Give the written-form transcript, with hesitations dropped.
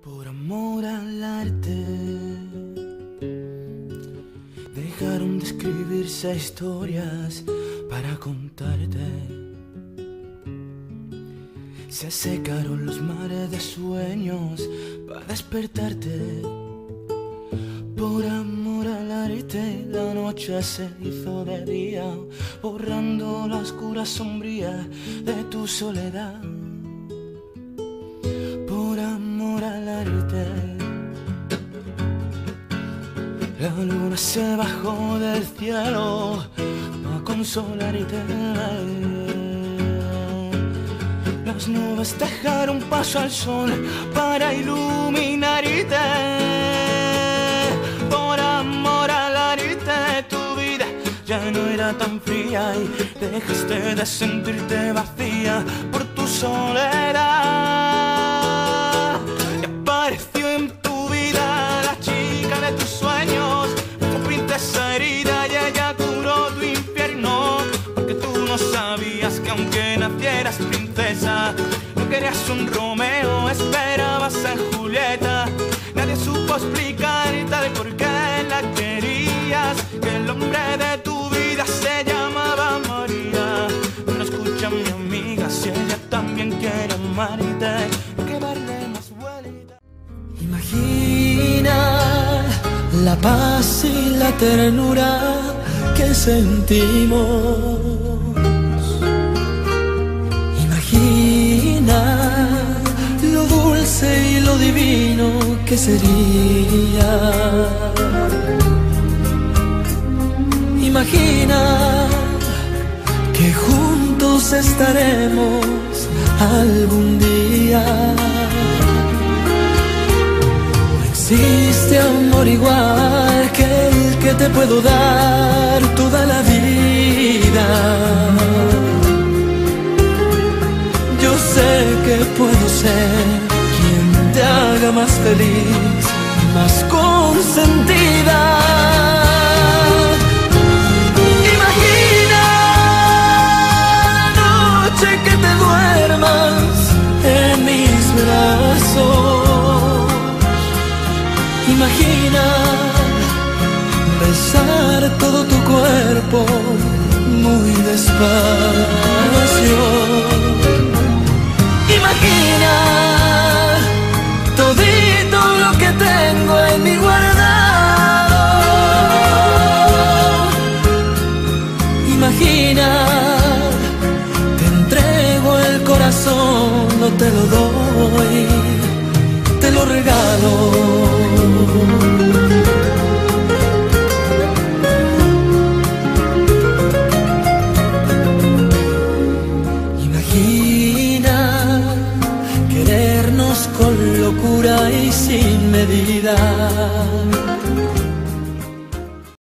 Por amor al arte, dejaron de escribirse historias para contarte. Se secaron los mares de sueños para despertarte. Por amor al arte, la noche se hizo de día, borrando la oscura sombría de tu soledad. Por amor al arte, la luna se bajó del cielo para consolarte. Las nubes dejaron paso al sol para iluminarte. Por amor al arte, tu vida ya no era tan fría y dejaste de sentirte vacía por tu soledad. Y apareció en tu vida la chica de tus sueños, tu princesa herida, y ella curó tu infierno, porque tú no sabías que aunque nacieras princesa, no querías un Romeo, esperabas a Julieta. Nadie supo explicarte el por qué la querías, que el hombre de tu vida se llamaba María. No escucha mi amiga, si ella también quiere amarte, hay que darle más vuelta. Imagina la paz y la ternura que sentimos. Imagina lo dulce y lo divino que sería. Imagina que juntos estaremos algún día. No existe amor igual que el que te puedo dar toda la vida. Yo sé que puedo ser quien te haga más feliz, más consentida. Imagina la noche que te duermas en mis brazos. Imagina besar todo tu cuerpo muy despacio. Imagina todito lo que tengo en mi guardado. Imagina, te entrego el corazón, no te lo doy, te lo regalo. Con locura y sin medida.